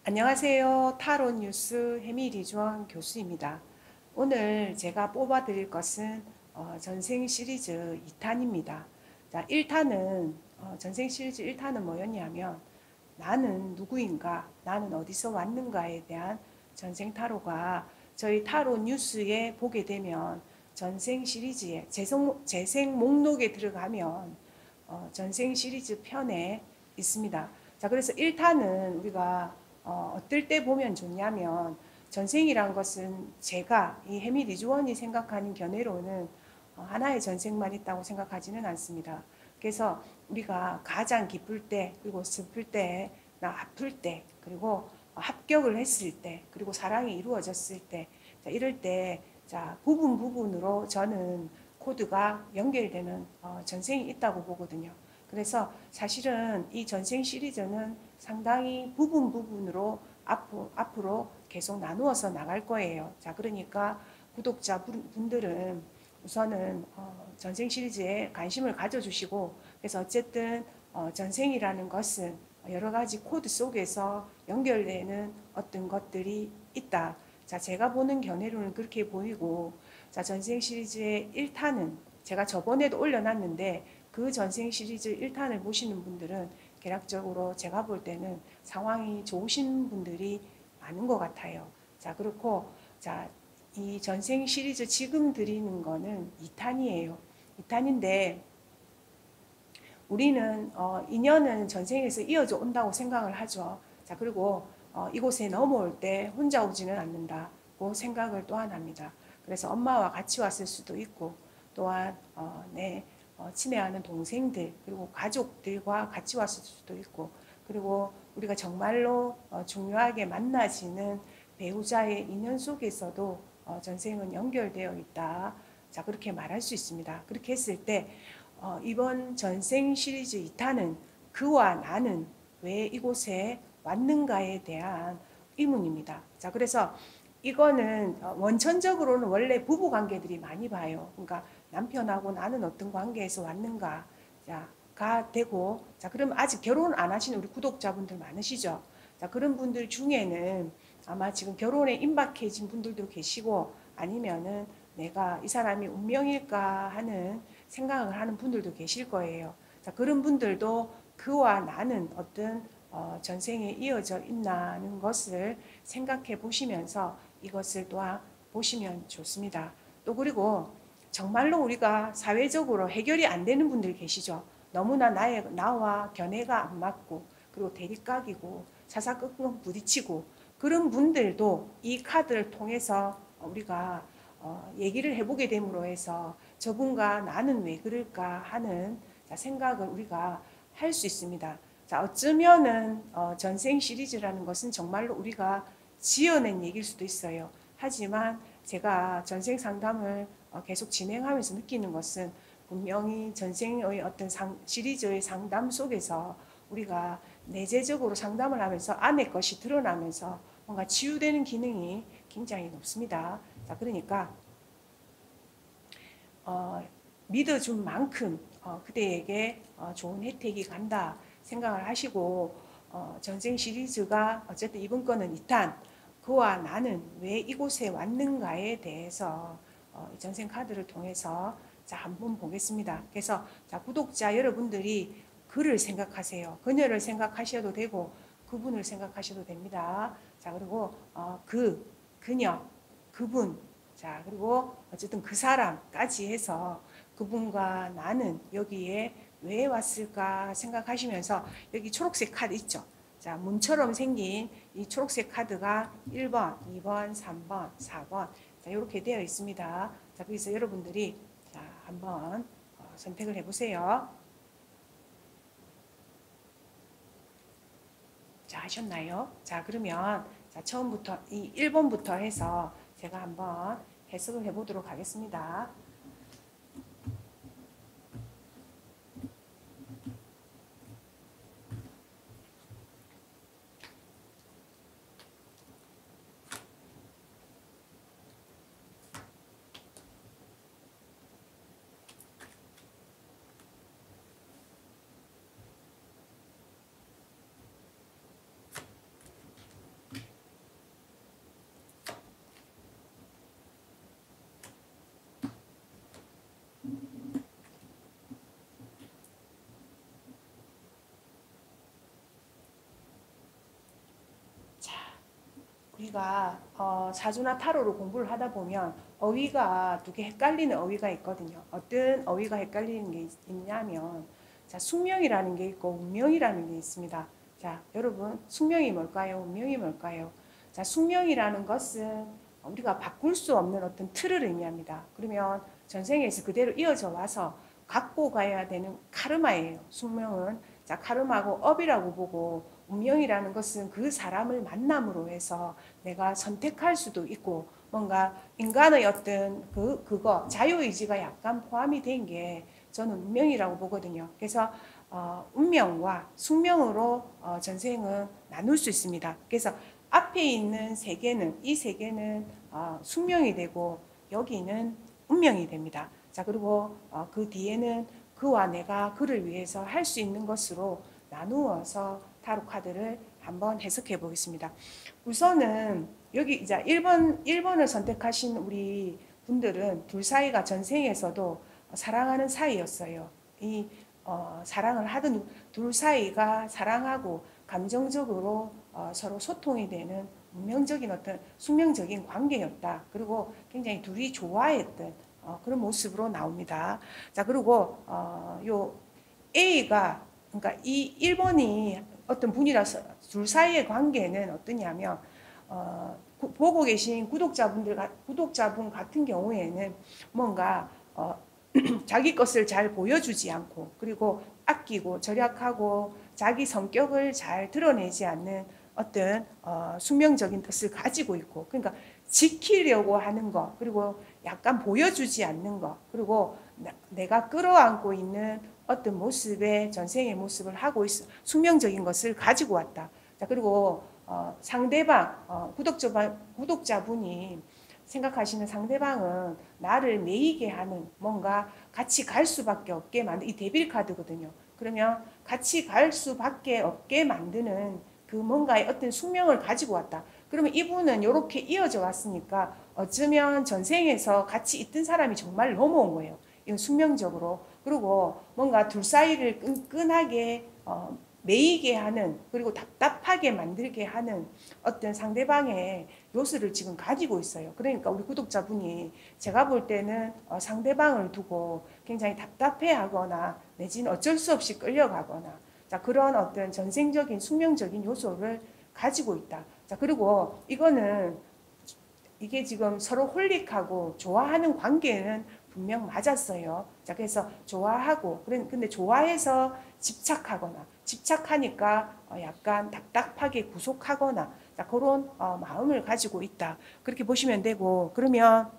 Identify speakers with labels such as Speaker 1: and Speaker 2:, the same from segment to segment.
Speaker 1: 안녕하세요. 타로 뉴스 해밀이주원 교수입니다. 오늘 제가 뽑아드릴 것은 전생 시리즈 2탄입니다. 자, 1탄은 전생 시리즈 1탄은 뭐였냐면 나는 누구인가, 나는 어디서 왔는가에 대한 전생 타로가 저희 타로 뉴스에 보게 되면 전생 시리즈에 재생 목록에 들어가면 전생 시리즈 편에 있습니다. 자, 그래서 1탄은 우리가 어떨 때 보면 좋냐면 전생이란 것은 제가 이 해미 리주원이 생각하는 견해로는 하나의 전생만 있다고 생각하지는 않습니다. 그래서 우리가 가장 기쁠 때, 그리고 슬플 때, 나 아플 때, 그리고 합격을 했을 때, 그리고 사랑이 이루어졌을 때, 자, 이럴 때, 자, 부분으로 저는 코드가 연결되는 전생이 있다고 보거든요. 그래서 사실은 이 전생 시리즈는 상당히 부분으로 앞으로 계속 나누어서 나갈 거예요. 자, 그러니까 구독자분들은 우선은 전생 시리즈에 관심을 가져주시고, 그래서 어쨌든 전생이라는 것은 여러 가지 코드 속에서 연결되는 어떤 것들이 있다. 자, 제가 보는 견해로는 그렇게 보이고, 자, 전생 시리즈의 1탄은 제가 저번에도 올려놨는데 그 전생 시리즈 1탄을 보시는 분들은 개략적으로 제가 볼 때는 상황이 좋으신 분들이 많은 것 같아요. 자, 그렇고, 자, 이 전생 시리즈 지금 드리는 거는 2탄이에요. 2탄인데, 우리는 인연은 전생에서 이어져 온다고 생각을 하죠. 자, 그리고 이곳에 넘어올 때 혼자 오지는 않는다고 생각을 또한 합니다. 그래서 엄마와 같이 왔을 수도 있고, 또한 내 친애하는 동생들 그리고 가족들과 같이 왔을 수도 있고, 그리고 우리가 정말로 중요하게 만나지는 배우자의 인연 속에서도 전생은 연결되어 있다. 자, 그렇게 말할 수 있습니다. 그렇게 했을 때 이번 전생 시리즈 2탄은 그와 나는 왜 이곳에 왔는가에 대한 의문입니다. 자, 그래서 이거는 원천적으로는 원래 부부 관계들이 많이 봐요. 그러니까 남편하고 나는 어떤 관계에서 왔는가, 가 되고, 자, 그럼 아직 결혼 안 하시는 우리 구독자분들 많으시죠? 자, 그런 분들 중에는 아마 지금 결혼에 임박해진 분들도 계시고, 아니면은 내가 이 사람이 운명일까 하는 생각을 하는 분들도 계실 거예요. 자, 그런 분들도 그와 나는 어떤 전생에 이어져 있나는 것을 생각해 보시면서 이것을 또한 보시면 좋습니다. 또 그리고 정말로 우리가 사회적으로 해결이 안 되는 분들 계시죠. 너무나 나와 견해가 안 맞고, 그리고 대립각이고 사사건건 부딪히고, 그런 분들도 이 카드를 통해서 우리가 얘기를 해보게 됨으로 해서 저분과 나는 왜 그럴까 하는 생각을 우리가 할 수 있습니다. 자, 어쩌면은 전생 시리즈라는 것은 정말로 우리가 지어낸 얘기일 수도 있어요. 하지만 제가 전생 상담을 계속 진행하면서 느끼는 것은 분명히 전생의 어떤 시리즈의 상담 속에서 우리가 내재적으로 상담을 하면서 안의 것이 드러나면서 뭔가 치유되는 기능이 굉장히 높습니다. 자, 그러니까 믿어준 만큼 그대에게 좋은 혜택이 간다 생각을 하시고, 전생 시리즈가 어쨌든 이번 거는 2탄, 그와 나는 왜 이곳에 왔는가에 대해서 전생 카드를 통해서 자, 한번 보겠습니다. 그래서 자, 구독자 여러분들이 그를 생각하세요. 그녀를 생각하셔도 되고 그분을 생각하셔도 됩니다. 자, 그리고 그녀, 그분, 자, 그리고 어쨌든 그 사람까지 해서 그분과 나는 여기에 왜 왔을까 생각하시면서, 여기 초록색 카드 있죠? 자, 문처럼 생긴 이 초록색 카드가 1번, 2번, 3번, 4번, 자, 이렇게 되어 있습니다. 자, 그래서 여러분들이 자, 한번 선택을 해보세요. 자, 하셨나요? 자, 그러면 자, 처음부터 이 1번부터 해서 제가 한번 해석을 해보도록 하겠습니다. 우리가 사주나 타로로 공부를 하다 보면 어휘가 두 개 헷갈리는 어휘가 있거든요. 어떤 어휘가 헷갈리는 게 있냐면, 자, 숙명이라는 게 있고 운명이라는 게 있습니다. 자, 여러분, 숙명이 뭘까요? 운명이 뭘까요? 자, 숙명이라는 것은 우리가 바꿀 수 없는 어떤 틀을 의미합니다. 그러면 전생에서 그대로 이어져 와서 갖고 가야 되는 카르마예요. 숙명은. 자, 카르마고 업이라고 보고, 운명이라는 것은 그 사람을 만남으로 해서 내가 선택할 수도 있고, 뭔가 인간의 어떤 그거 자유의지가 약간 포함이 된 게 저는 운명이라고 보거든요. 그래서 운명과 숙명으로 전생은 나눌 수 있습니다. 그래서 앞에 있는 세계는, 이 세계는 숙명이 되고 여기는 운명이 됩니다. 자, 그리고 그 뒤에는 그와 내가 그를 위해서 할 수 있는 것으로 나누어서 타로 카드를 한번 해석해 보겠습니다. 우선은 여기 이제 1번을 선택하신 우리 분들은 둘 사이가 전생에서도 사랑하는 사이였어요. 이 사랑을 하던 둘 사이가 사랑하고 감정적으로 서로 소통이 되는 운명적인 어떤 숙명적인 관계였다. 그리고 굉장히 둘이 좋아했던 그런 모습으로 나옵니다. 자, 그리고 요 A가, 그러니까 이 1번이 어떤 분이라서 둘 사이의 관계는 어떠냐면 보고 계신 구독자분 같은 경우에는 뭔가 자기 것을 잘 보여주지 않고, 그리고 아끼고 절약하고 자기 성격을 잘 드러내지 않는 어떤 숙명적인 뜻을 가지고 있고, 그러니까 지키려고 하는 것, 그리고 약간 보여주지 않는 것, 그리고 내가 끌어안고 있는 어떤 모습의 전생의 모습을 하고 있어 숙명적인 것을 가지고 왔다. 자, 그리고 상대방 구독자분이 생각하시는 상대방은 나를 매이게 하는, 뭔가 같이 갈 수밖에 없게 만든 이 데빌 카드거든요. 그러면 같이 갈 수밖에 없게 만드는 그 뭔가의 어떤 숙명을 가지고 왔다. 그러면 이분은 이렇게 이어져 왔으니까 어쩌면 전생에서 같이 있던 사람이 정말 넘어온 거예요. 이건 숙명적으로. 그리고 뭔가 둘 사이를 끈끈하게 매이게 하는, 그리고 답답하게 만들게 하는 어떤 상대방의 요소를 지금 가지고 있어요. 그러니까 우리 구독자분이 제가 볼 때는 상대방을 두고 굉장히 답답해하거나 내지는 어쩔 수 없이 끌려가거나, 자, 그런 어떤 전생적인 숙명적인 요소를 가지고 있다. 자, 그리고 이게 지금 서로 홀릭하고 좋아하는 관계는 분명 맞았어요. 자, 그래서 좋아하고, 근데 좋아해서 집착하니까 약간 답답하게 구속하거나, 자, 그런 마음을 가지고 있다. 그렇게 보시면 되고, 그러면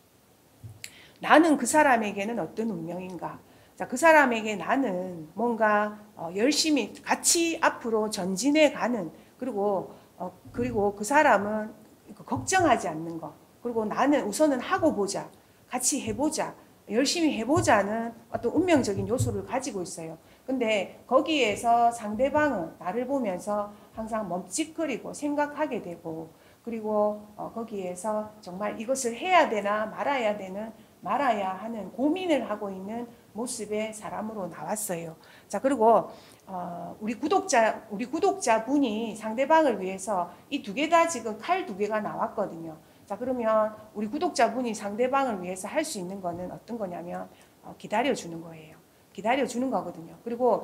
Speaker 1: 나는 그 사람에게는 어떤 운명인가? 자, 그 사람에게 나는 뭔가 열심히 같이 앞으로 전진해 가는, 그리고 그 사람은 걱정하지 않는 거, 그리고 나는 우선은 하고 보자, 같이 해보자, 열심히 해보자는 어떤 운명적인 요소를 가지고 있어요. 근데 거기에서 상대방은 나를 보면서 항상 멈칫거리고 생각하게 되고, 그리고 거기에서 정말 이것을 해야 되나 말아야 하는 고민을 하고 있는 모습의 사람으로 나왔어요. 자, 그리고 우리 구독자분이 상대방을 위해서 이 두 개 다 지금 칼 두 개가 나왔거든요. 자, 그러면 우리 구독자분이 상대방을 위해서 할 수 있는 거는 어떤 거냐면 기다려주는 거예요. 기다려주는 거거든요. 그리고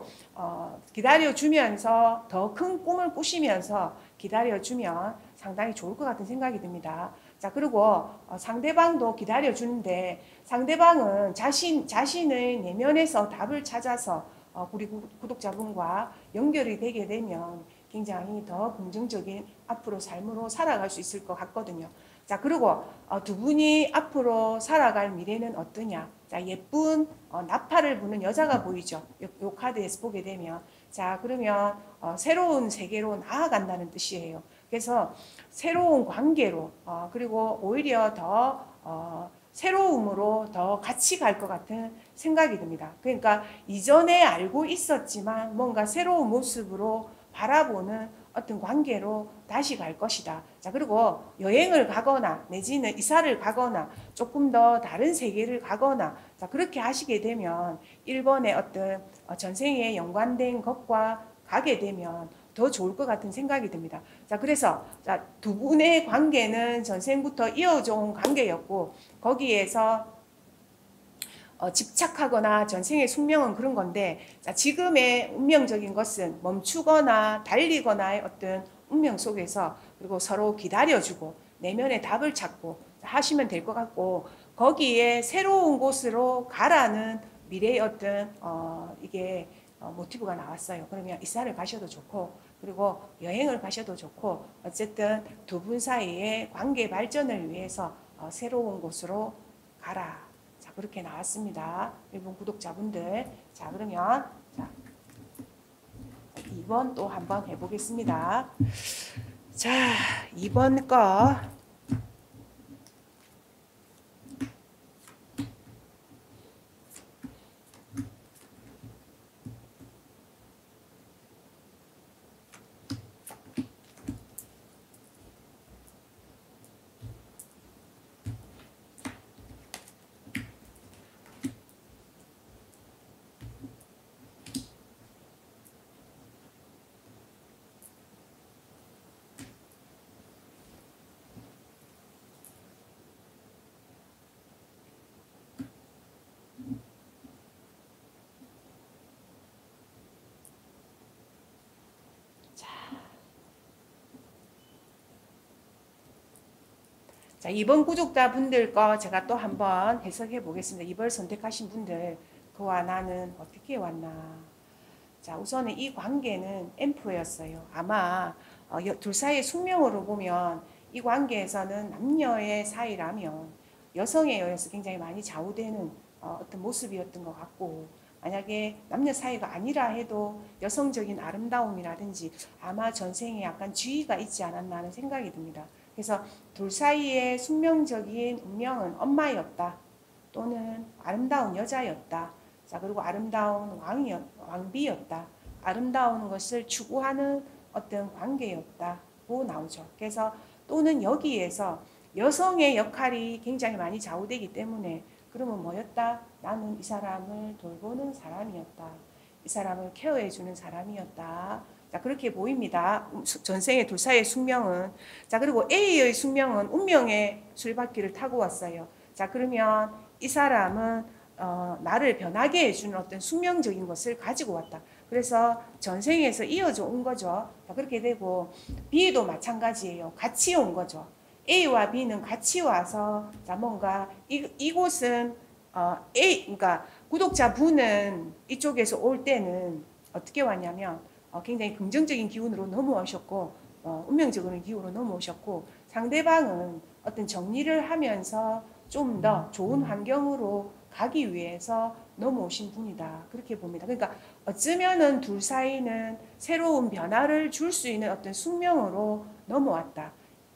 Speaker 1: 기다려주면서 더 큰 꿈을 꾸시면서 기다려주면 상당히 좋을 것 같은 생각이 듭니다. 자, 그리고 상대방도 기다려주는데 상대방은 자신의 내면에서 답을 찾아서 우리 구독자분과 연결이 되게 되면 굉장히 더 긍정적인 앞으로 삶으로 살아갈 수 있을 것 같거든요. 자, 그리고 두 분이 앞으로 살아갈 미래는 어떠냐? 자, 예쁜 나팔을 부는 여자가 보이죠? 요 카드에서 보게 되면. 자, 그러면 새로운 세계로 나아간다는 뜻이에요. 그래서 새로운 관계로 그리고 오히려 더 새로움으로 더 같이 갈 것 같은 생각이 듭니다. 그러니까 이전에 알고 있었지만 뭔가 새로운 모습으로 바라보는 어떤 관계로 다시 갈 것이다. 자, 그리고 여행을 가거나 내지는 이사를 가거나 조금 더 다른 세계를 가거나, 자, 그렇게 하시게 되면 1번의 어떤 전생에 연관된 것과 가게 되면 더 좋을 것 같은 생각이 듭니다. 자, 그래서 자, 두 분의 관계는 전생부터 이어져 온 관계였고 거기에서 집착하거나 전생의 숙명은 그런 건데 자, 지금의 운명적인 것은 멈추거나 달리거나의 어떤 운명 속에서 그리고 서로 기다려주고 내면의 답을 찾고 하시면 될 것 같고 거기에 새로운 곳으로 가라는 미래의 어떤 이게 모티브가 나왔어요. 그러면 이사를 가셔도 좋고 그리고 여행을 가셔도 좋고 어쨌든 두 분 사이의 관계 발전을 위해서 새로운 곳으로 가라. 자, 그렇게 나왔습니다. 일본 구독자분들. 자, 그러면 자, 2번 또 한번 해보겠습니다. 자, 2번 거. 자, 2번 구독자분들 거 제가 또 한번 해석해 보겠습니다. 2번 선택하신 분들 그와 나는 어떻게 왔나. 자, 우선은 이 관계는 앰프였어요. 아마 둘 사이의 숙명으로 보면 이 관계에서는 남녀의 사이라면 여성에 의해서 굉장히 많이 좌우되는 어떤 모습이었던 것 같고 만약에 남녀 사이가 아니라 해도 여성적인 아름다움이라든지 아마 전생에 약간 지위가 있지 않았나 하는 생각이 듭니다. 그래서 둘 사이의 숙명적인 운명은 엄마였다. 또는 아름다운 여자였다. 자, 그리고 아름다운 왕비였다. 아름다운 것을 추구하는 어떤 관계였다고 나오죠. 그래서 또는 여기에서 여성의 역할이 굉장히 많이 좌우되기 때문에 그러면 뭐였다? 나는 이 사람을 돌보는 사람이었다. 이 사람을 케어해주는 사람이었다. 자, 그렇게 보입니다. 전생의 둘 사이의 숙명은. 자, 그리고 A의 숙명은 운명의 술바퀴를 타고 왔어요. 자, 그러면 이 사람은 나를 변하게 해주는 어떤 숙명적인 것을 가지고 왔다. 그래서 전생에서 이어져 온 거죠. 자, 그렇게 되고 B도 마찬가지예요. 같이 온 거죠. A와 B는 같이 와서 자, 뭔가 이곳은 그러니까 구독자분은 이쪽에서 올 때는 어떻게 왔냐면 굉장히 긍정적인 기운으로 넘어오셨고 운명적인 기운으로 넘어오셨고 상대방은 어떤 정리를 하면서 좀 더 좋은 환경으로 가기 위해서 넘어오신 분이다. 그렇게 봅니다. 그러니까 어쩌면은 둘 사이는 새로운 변화를 줄 수 있는 어떤 숙명으로 넘어왔다.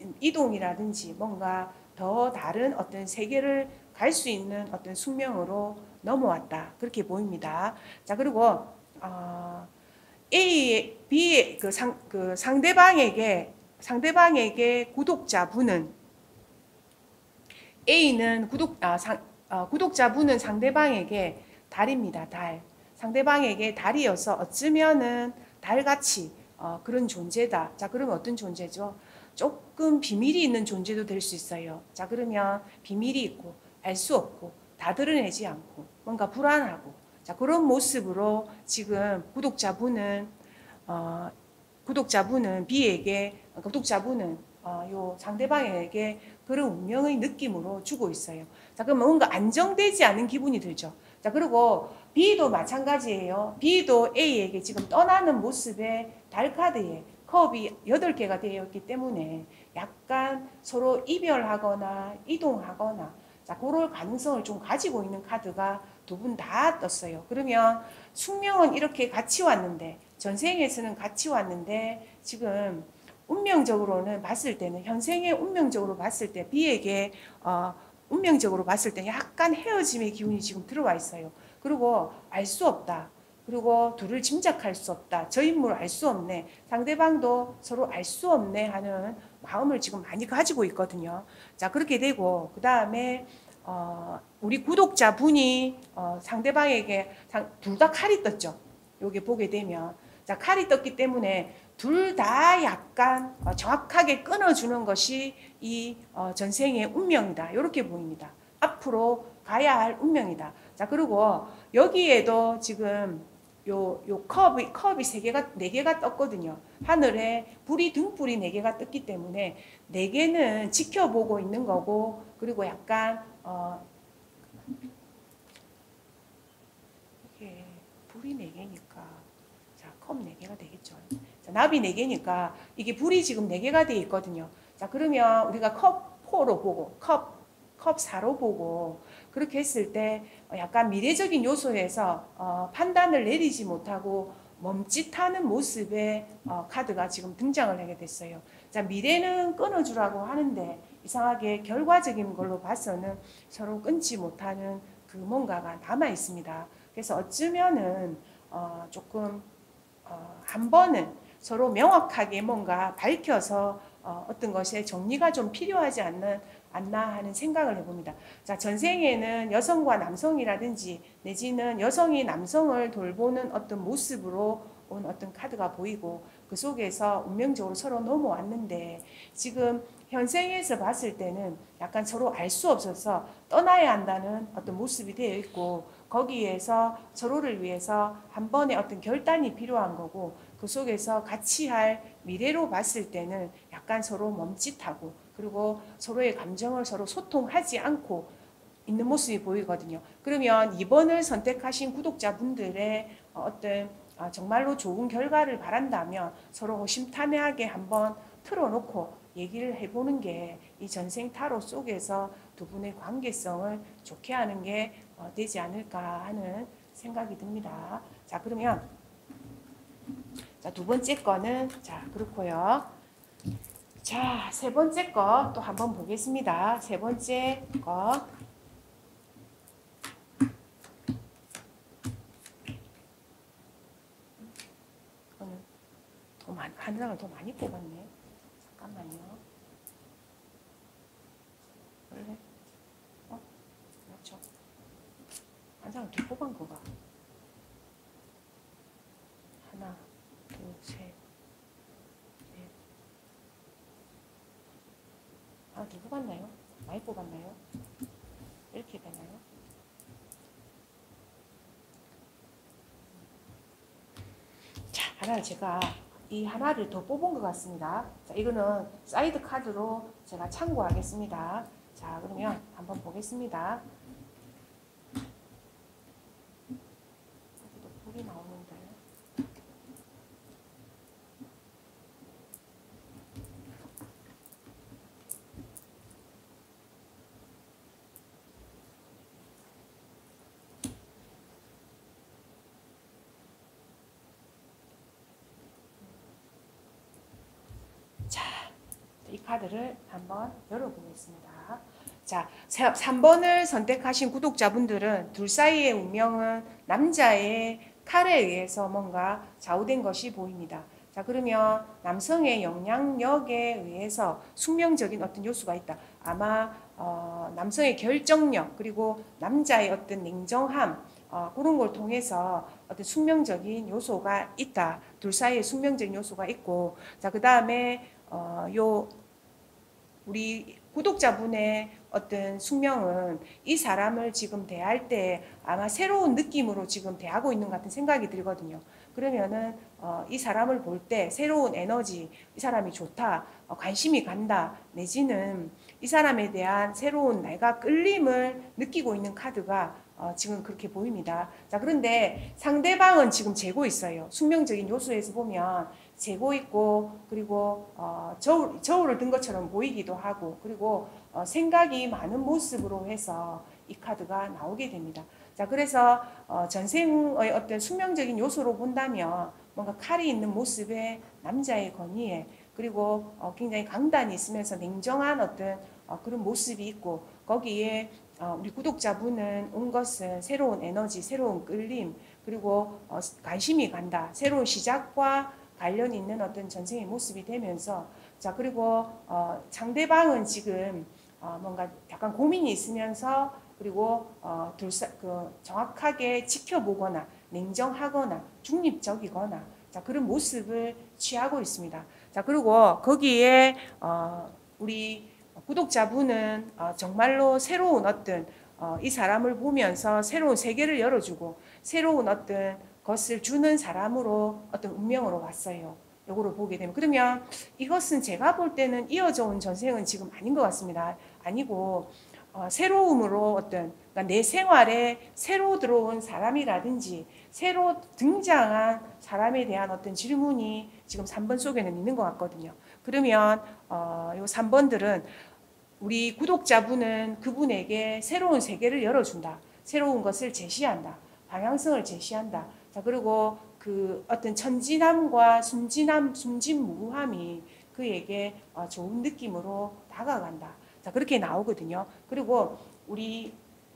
Speaker 1: 이동이라든지 뭔가 더 다른 어떤 세계를 갈 수 있는 어떤 숙명으로 넘어왔다. 그렇게 보입니다. 자, 그리고 A, B 그 상대방에게 구독자분은 A는 구독자분은 상대방에게 달입니다. 달. 상대방에게 달이어서 어쩌면은 달같이 그런 존재다. 자, 그러면 어떤 존재죠? 조금 비밀이 있는 존재도 될 수 있어요. 자, 그러면 비밀이 있고 알 수 없고 다 드러내지 않고 뭔가 불안하고 자, 그런 모습으로 지금 구독자분은 B에게 구독자분은 요 상대방에게 그런 운명의 느낌으로 주고 있어요. 자, 그럼 뭔가 안정되지 않은 기분이 들죠. 자, 그리고 B도 마찬가지예요. B도 A에게 지금 떠나는 모습의 달 카드에 컵이 8개가 되어 있기 때문에 약간 서로 이별하거나 이동하거나 자, 그럴 가능성을 좀 가지고 있는 카드가 두 분 다 떴어요. 그러면 숙명은 이렇게 같이 왔는데 전생에서는 같이 왔는데 지금 운명적으로는 봤을 때는 현생의 운명적으로 봤을 때 B에게 운명적으로 봤을 때 약간 헤어짐의 기운이 지금 들어와 있어요. 그리고 알 수 없다. 그리고 둘을 짐작할 수 없다. 저 인물 알 수 없네. 상대방도 서로 알 수 없네 하는 마음을 지금 많이 가지고 있거든요. 자, 그렇게 되고 그 다음에 우리 구독자분이 상대방에게 둘 다 칼이 떴죠. 여기 보게 되면 자, 칼이 떴기 때문에 둘 다 약간 정확하게 끊어주는 것이 이 전생의 운명이다. 이렇게 보입니다. 앞으로 가야 할 운명이다. 자, 그리고 여기에도 지금 요 컵이 네 개가 떴거든요. 하늘에 불이 등불이 네 개가 떴기 때문에 네 개는 지켜보고 있는 거고, 그리고 약간 이게 불이 네 개니까 자, 컵 네 개가 되겠죠. 자, 나비 네 개니까 이게 불이 지금 네 개가 돼 있거든요. 자, 그러면 우리가 컵 4로 보고 컵 4로 보고 그렇게 했을 때 약간 미래적인 요소에서 판단을 내리지 못하고 멈칫하는 모습의 카드가 지금 등장을 하게 됐어요. 자, 미래는 끊어주라고 하는데 이상하게 결과적인 걸로 봐서는 서로 끊지 못하는 그 뭔가가 남아 있습니다. 그래서 어쩌면은 조금 한 번은 서로 명확하게 뭔가 밝혀서 어떤 것에 정리가 좀 필요하지 않나 하는 생각을 해봅니다. 자, 전생에는 여성과 남성이라든지 내지는 여성이 남성을 돌보는 어떤 모습으로 온 어떤 카드가 보이고 그 속에서 운명적으로 서로 넘어왔는데 지금 현생에서 봤을 때는 약간 서로 알 수 없어서 떠나야 한다는 어떤 모습이 되어 있고 거기에서 서로를 위해서 한 번의 어떤 결단이 필요한 거고 그 속에서 같이 할 미래로 봤을 때는 약간 서로 멈칫하고 그리고 서로의 감정을 서로 소통하지 않고 있는 모습이 보이거든요. 그러면 2번을 선택하신 구독자분들의 어떤 정말로 좋은 결과를 바란다면 서로 호심탄회하게 한번 틀어놓고 얘기를 해보는 게 이 전생 타로 속에서 두 분의 관계성을 좋게 하는 게 되지 않을까 하는 생각이 듭니다. 자, 그러면 자, 두 번째 거는 자, 그렇고요. 자, 세 번째 거 또 한번 보겠습니다. 세 번째 거. 한 장을 더 많이 뽑았네. 잠깐만요. 원래 그렇죠. 한 장을 더 뽑은 거가 하나, 둘, 셋, 넷. 아, 더 뽑았나요? 많이 뽑았나요? 이렇게 되나요? 자, 하나 제가 이 하나를 더 뽑은 것 같습니다. 자, 이거는 사이드 카드로 제가 참고하겠습니다. 자, 그러면 한번 보겠습니다. 여기도 불이 나오는데. 이 카드를 한번 열어보겠습니다. 자, 3번을 선택하신 구독자분들은 둘 사이의 운명은 남자의 칼에 의해서 뭔가 좌우된 것이 보입니다. 자, 그러면 남성의 영향력에 의해서 숙명적인 어떤 요소가 있다. 아마 남성의 결정력 그리고 남자의 어떤 냉정함 그런 걸 통해서 어떤 숙명적인 요소가 있다. 둘 사이에 숙명적인 요소가 있고 자, 그 다음에 우리 구독자분의 어떤 숙명은 이 사람을 지금 대할 때 아마 새로운 느낌으로 지금 대하고 있는 것 같은 생각이 들거든요. 그러면은 이 사람을 볼 때 새로운 에너지, 이 사람이 좋다, 관심이 간다, 내지는 이 사람에 대한 새로운 내가 끌림을 느끼고 있는 카드가 지금 그렇게 보입니다. 자, 그런데 상대방은 지금 재고 있어요. 숙명적인 요소에서 보면 재고 있고 그리고 저울을 든 것처럼 보이기도 하고 그리고 생각이 많은 모습으로 해서 이 카드가 나오게 됩니다. 자, 그래서 전생의 어떤 숙명적인 요소로 본다면 뭔가 칼이 있는 모습의 남자의 권위에 그리고 굉장히 강단이 있으면서 냉정한 어떤 그런 모습이 있고 거기에 우리 구독자분은 온 것은 새로운 에너지, 새로운 끌림 그리고 관심이 간다. 새로운 시작과 관련 있는 어떤 전생의 모습이 되면서 자, 그리고 상대방은 지금 뭔가 약간 고민이 있으면서 그리고 정확하게 지켜보거나 냉정하거나 중립적이거나 자, 그런 모습을 취하고 있습니다. 자, 그리고 거기에 우리 구독자분은 정말로 새로운 어떤 이 사람을 보면서 새로운 세계를 열어주고 새로운 어떤 것을 주는 사람으로 어떤 운명으로 왔어요. 요거를 보게 되면 그러면 이것은 제가 볼 때는 이어져 온 전생은 지금 아닌 것 같습니다. 아니고 새로움으로 어떤 그러니까 내 생활에 새로 들어온 사람이라든지 새로 등장한 사람에 대한 어떤 질문이 지금 3번 속에는 있는 것 같거든요. 그러면 요 3번들은 우리 구독자분은 그분에게 새로운 세계를 열어준다. 새로운 것을 제시한다. 방향성을 제시한다. 자, 그리고 그 어떤 천진함과 순진무구함이 그에게 좋은 느낌으로 다가간다. 자, 그렇게 나오거든요. 그리고 우리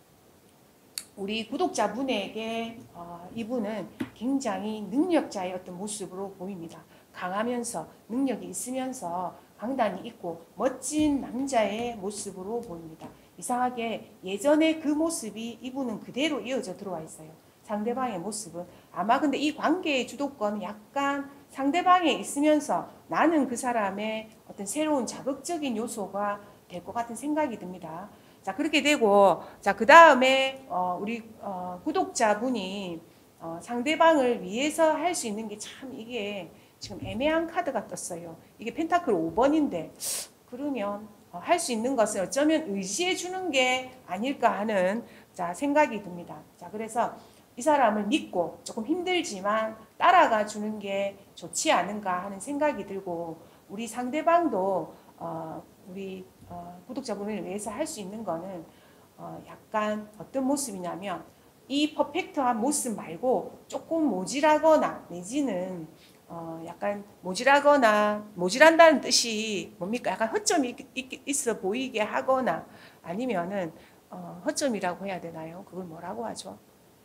Speaker 1: 구독자분에게 이분은 굉장히 능력자의 어떤 모습으로 보입니다. 강하면서 능력이 있으면서 강단이 있고 멋진 남자의 모습으로 보입니다. 이상하게 예전에 그 모습이 이분은 그대로 이어져 들어와 있어요. 상대방의 모습은 아마 근데 이 관계의 주도권은 약간 상대방에 있으면서 나는 그 사람의 어떤 새로운 자극적인 요소가 될 것 같은 생각이 듭니다. 자, 그렇게 되고, 자, 그 다음에, 우리, 구독자분이, 상대방을 위해서 할 수 있는 게 참 이게 지금 애매한 카드가 떴어요. 이게 펜타클 5번인데, 그러면, 할 수 있는 것을 어쩌면 의지해 주는 게 아닐까 하는, 자, 생각이 듭니다. 자, 그래서 이 사람을 믿고 조금 힘들지만 따라가 주는 게 좋지 않은가 하는 생각이 들고, 우리 상대방도, 우리 구독자분을 위해서 할 수 있는 거는 약간 어떤 모습이냐면 이 퍼펙트한 모습 말고 조금 모질하거나 내지는 약간 모질한다는 뜻이 뭡니까? 약간 허점이 있어 보이게 하거나 아니면은 허점이라고 해야 되나요? 그걸 뭐라고 하죠?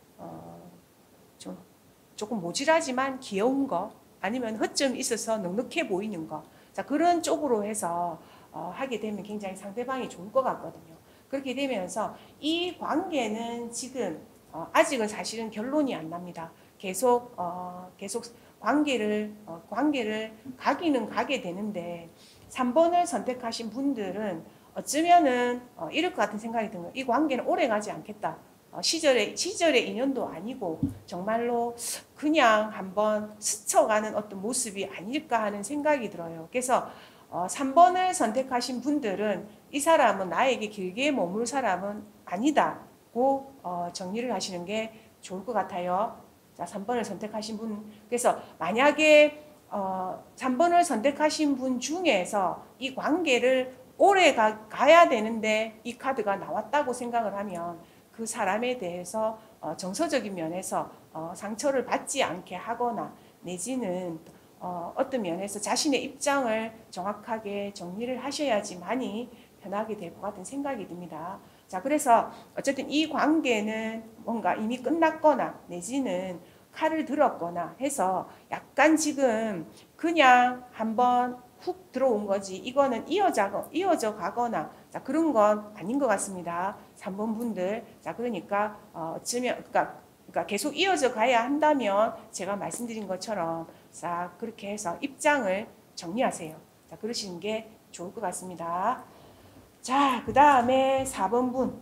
Speaker 1: 좀 조금 모질하지만 귀여운 거 아니면 허점이 있어서 넉넉해 보이는 거. 자, 그런 쪽으로 해서 하게 되면 굉장히 상대방이 좋을 것 같거든요. 그렇게 되면서 이 관계는 지금 아직은 사실은 결론이 안 납니다. 계속 관계를 가기는 가게 되는데 3번을 선택하신 분들은 어쩌면은 이럴 것 같은 생각이 드는 거예요. 이 관계는 오래 가지 않겠다. 시절의 인연도 아니고 정말로 그냥 한번 스쳐가는 어떤 모습이 아닐까 하는 생각이 들어요. 그래서 3번을 선택하신 분들은 이 사람은 나에게 길게 머물 사람은 아니다고 정리를 하시는 게 좋을 것 같아요. 자, 3번을 선택하신 분, 그래서 만약에 3번을 선택하신 분 중에서 이 관계를 오래 가야 되는데 이 카드가 나왔다고 생각을 하면 그 사람에 대해서 정서적인 면에서 상처를 받지 않게 하거나 내지는 어떤 면에서 자신의 입장을 정확하게 정리를 하셔야지만이 편하게 될 것 같은 생각이 듭니다. 자, 그래서 어쨌든 이 관계는 뭔가 이미 끝났거나 내지는 칼을 들었거나 해서 약간 지금 그냥 한번 훅 들어온 거지 이거는 이어져 가거나 자, 그런 건 아닌 것 같습니다. 3번 분들. 자, 그러니까 어쩌면 그러니까 계속 이어져 가야 한다면 제가 말씀드린 것처럼 싹 그렇게 해서 입장을 정리하세요. 자, 그러시는 게 좋을 것 같습니다. 자, 그 다음에 4번 분.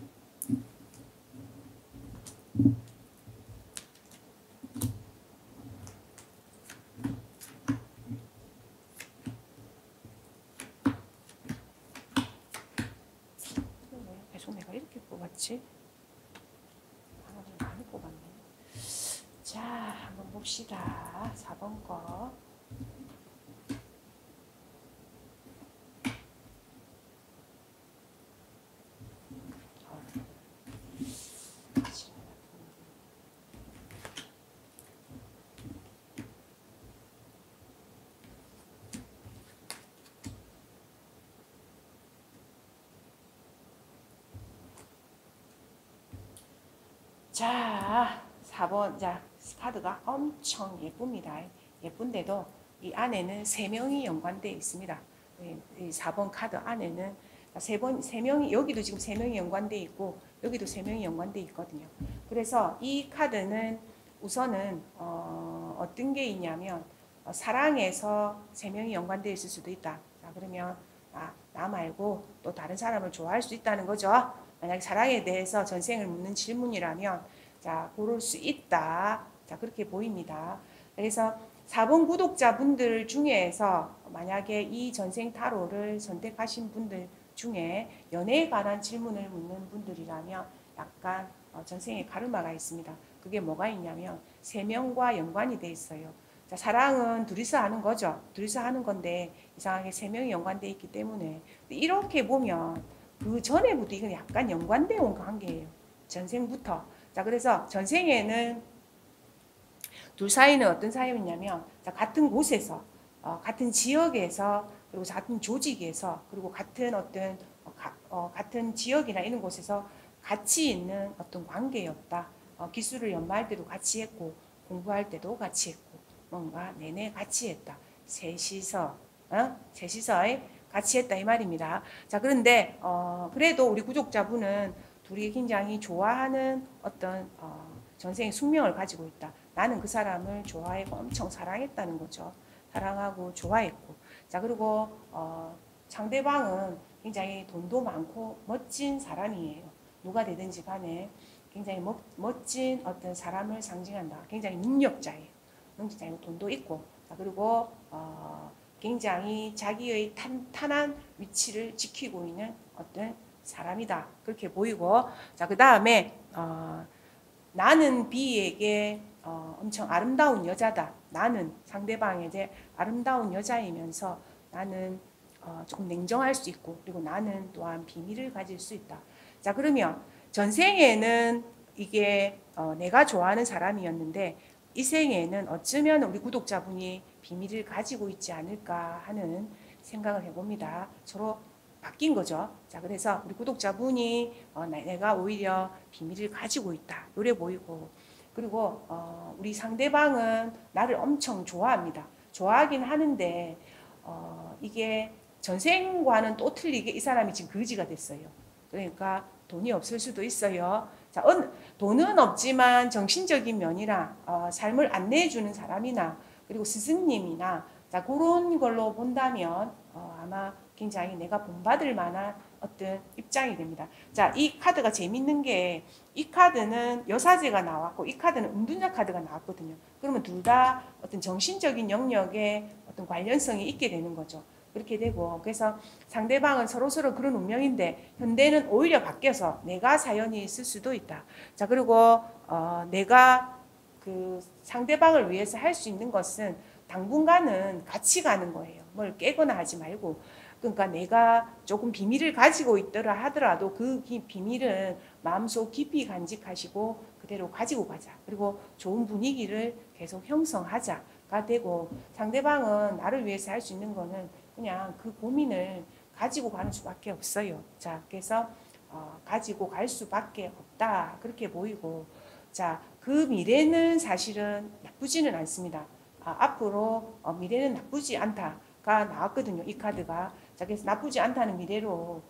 Speaker 1: 계속 내가 이렇게 뽑았지? 하나를 많이 뽑았네. 자, 한번 봅시다. 4번 거. 자, 4번. 자, 카드가 엄청 예쁩니다. 예쁜데도 이 안에는 3명이 연관되어 있습니다. 이 4번 카드 안에는 3명이, 여기도 지금 3명이 연관되어 있고, 여기도 3명이 연관되어 있거든요. 그래서 이 카드는 우선은, 어떤 게 있냐면 사랑에서 세 명이 연관되어 있을 수도 있다. 자, 그러면 나 말고 또 다른 사람을 좋아할 수 있다는 거죠. 만약 사랑에 대해서 전생을 묻는 질문이라면 자, 고를 수 있다. 자, 그렇게 보입니다. 그래서 4번 구독자분들 중에서 만약에 이 전생 타로를 선택하신 분들 중에 연애에 관한 질문을 묻는 분들이라면 약간 전생에 카르마가 있습니다. 그게 뭐가 있냐면 세 명과 연관이 돼 있어요. 자, 사랑은 둘이서 하는 거죠. 둘이서 하는 건데 이상하게 세 명이 연관돼 있기 때문에 이렇게 보면 그 전에부터 이건 약간 연관되어 온 관계예요. 전생부터. 자, 그래서 전생에는 둘 사이는 어떤 사이였냐면 같은 곳에서 같은 지역에서 그리고 같은 조직에서 그리고 같은 어떤 같은 지역이나 이런 곳에서 같이 있는 어떤 관계였다. 기술을 연마할 때도 같이 했고 공부할 때도 같이 했고 뭔가 내내 같이 했다. 셋이서 같이 했다 이 말입니다. 자, 그런데 그래도 우리 구독자분은 둘이 굉장히 좋아하는 어떤 전생의 숙명을 가지고 있다. 나는 그 사람을 좋아했고 엄청 사랑했다는 거죠. 사랑하고 좋아했고. 자, 그리고 상대방은 굉장히 돈도 많고 멋진 사람이에요. 누가 되든지 간에 굉장히 멋진 어떤 사람을 상징한다. 굉장히 능력자예요. 능력자이고 돈도 있고. 자, 그리고 굉장히 자기의 탄탄한 위치를 지키고 있는 어떤 사람이다. 그렇게 보이고. 자, 그 다음에 나는 B에게 엄청 아름다운 여자다. 나는 상대방에게 아름다운 여자이면서 나는 조금 냉정할 수 있고 그리고 나는 또한 비밀을 가질 수 있다. 자, 그러면 전생에는 이게 내가 좋아하는 사람이었는데 이 생에는 어쩌면 우리 구독자분이 비밀을 가지고 있지 않을까 하는 생각을 해봅니다. 서로 바뀐 거죠. 자, 그래서 우리 구독자분이 내가 오히려 비밀을 가지고 있다. 이래 보이고 그리고 우리 상대방은 나를 엄청 좋아합니다. 좋아하긴 하는데 이게 전생과는 또 틀리게 이 사람이 지금 거지가 됐어요. 그러니까 돈이 없을 수도 있어요. 자, 돈은 없지만 정신적인 면이나 삶을 안내해주는 사람이나 그리고 스승님이나 자, 그런 걸로 본다면 아마 굉장히 내가 본받을 만한 어떤 입장이 됩니다. 자, 이 카드가 재밌는 게 이 카드는 여사제가 나왔고 이 카드는 은둔자 카드가 나왔거든요. 그러면 둘 다 어떤 정신적인 영역에 어떤 관련성이 있게 되는 거죠. 그렇게 되고 그래서 상대방은 서로서로 그런 운명인데 현대는 오히려 바뀌어서 내가 사연이 있을 수도 있다. 자, 그리고 내가 그 상대방을 위해서 할 수 있는 것은 당분간은 같이 가는 거예요. 뭘 깨거나 하지 말고. 그러니까 내가 조금 비밀을 가지고 있더라 하더라도 그 비밀은 마음속 깊이 간직하시고 그대로 가지고 가자. 그리고 좋은 분위기를 계속 형성하자가 되고 상대방은 나를 위해서 할 수 있는 거는 그냥 그 고민을 가지고 가는 수밖에 없어요. 자, 그래서 가지고 갈 수밖에 없다. 그렇게 보이고 자, 그 미래는 사실은 나쁘지는 않습니다. 앞으로 미래는 나쁘지 않다가 나왔거든요. 이 카드가. 자, 그래서 나쁘지 않다는 미래로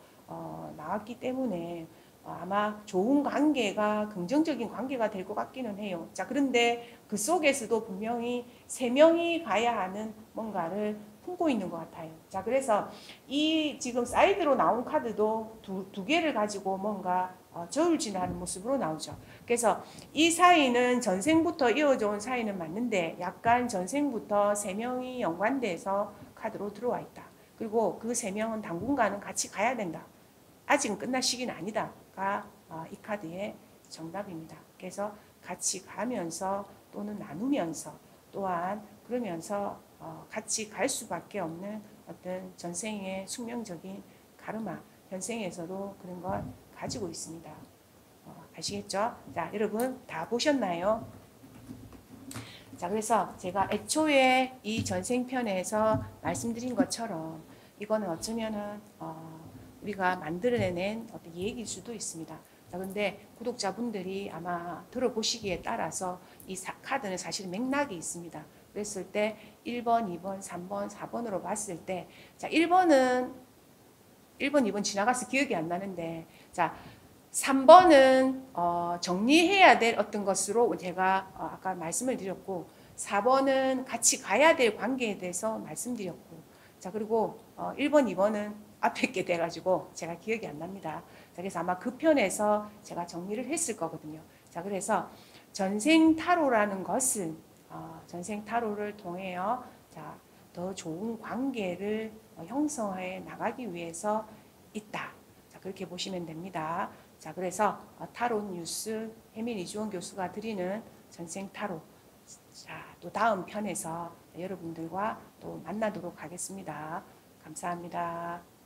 Speaker 1: 나왔기 때문에 아마 좋은 관계가 긍정적인 관계가 될 것 같기는 해요. 자, 그런데 그 속에서도 분명히 세 명이 가야 하는 뭔가를 품고 있는 것 같아요. 자, 그래서 이 지금 사이드로 나온 카드도 두 개를 가지고 뭔가 저울질하는 모습으로 나오죠. 그래서 이 사이는 전생부터 이어져 온 사이는 맞는데 약간 전생부터 세 명이 연관돼서 카드로 들어와 있다. 그리고 그 세 명은 당분간은 같이 가야 된다. 아직은 끝날 시기는 아니다가 이 카드의 정답입니다. 그래서 같이 가면서 또는 나누면서 또한 그러면서 같이 갈 수밖에 없는 어떤 전생의 숙명적인 카르마, 현생에서도 그런 걸 가지고 있습니다. 아시겠죠? 자, 여러분 다 보셨나요? 자, 그래서 제가 애초에 이 전생편에서 말씀드린 것처럼 이거는 어쩌면은 우리가 만들어낸 어떤 얘기일 수도 있습니다. 자, 근데 구독자분들이 아마 들어보시기에 따라서 이 카드는 사실 맥락이 있습니다. 그랬을 때 1번, 2번, 3번, 4번으로 봤을 때 자, 1번, 2번 지나가서 기억이 안 나는데 자, 3번은 정리해야 될 어떤 것으로 제가 아까 말씀을 드렸고 4번은 같이 가야 될 관계에 대해서 말씀드렸고, 자, 그리고 1번, 2번은 앞에 게 돼가지고 제가 기억이 안 납니다. 자, 그래서 아마 그 편에서 제가 정리를 했을 거거든요. 자, 그래서 전생 타로라는 것은 전생 타로를 통해요. 자, 더 좋은 관계를 형성해 나가기 위해서 있다. 자, 그렇게 보시면 됩니다. 자, 그래서 타로 뉴스 혜민 이주원 교수가 드리는 전생 타로. 자, 또 다음 편에서 여러분들과 또 만나도록 하겠습니다. 감사합니다.